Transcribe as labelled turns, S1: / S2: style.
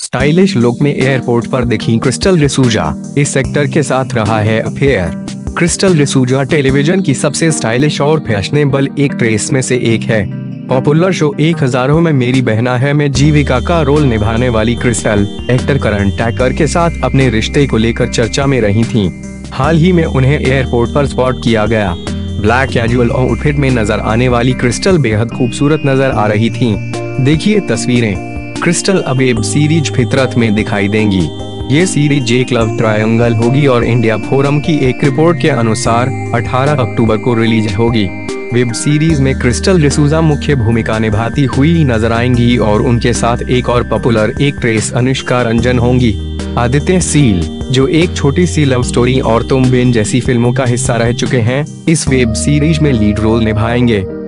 S1: Stylish look में airport पर दिखी क्रिस्टल डिसूजा। इस एक्टर के साथ रहा है अफेयर। क्रिस्टल डिसूजा टेलीविजन की सबसे स्टाइलिश और फैशनेबल एक्ट्रेस में से एक है। पॉपुलर शो 1000 में मेरी बहना है में जीविका का रोल निभाने वाली क्रिस्टल एक्टर करण टैकर के साथ अपने रिश्ते को लेकर चर्चा में रही थीं। हाल ही में उन्हें एयरपोर्ट पर स्पॉट किया गया। ब्लैक कैजुअल आउटफिट में नजर आने वाली क्रिस्टल बेहद खूबसूरत नजर आ रही थीं। देखिए तस्वीरें। क्रिस्टल अब वेब सीरीज फितरत में दिखाई देंगी। ये सीरीज एक लव ट्रायंगल होगी और इंडिया फोरम की एक रिपोर्ट के अनुसार 18 अक्टूबर को रिलीज होगी। वेब सीरीज में क्रिस्टल डिसूजा मुख्य भूमिका निभाती हुई नजर आएंगी और उनके साथ एक और पॉपुलर एक्ट्रेस अनुष्का रंजन होंगी। आदित्य सील, जो एक छोटी सी लव स्टोरी और तुम बिन जैसी फिल्मों का हिस्सा रह चुके हैं, इस वेब सीरीज में लीड रोल निभाएंगे।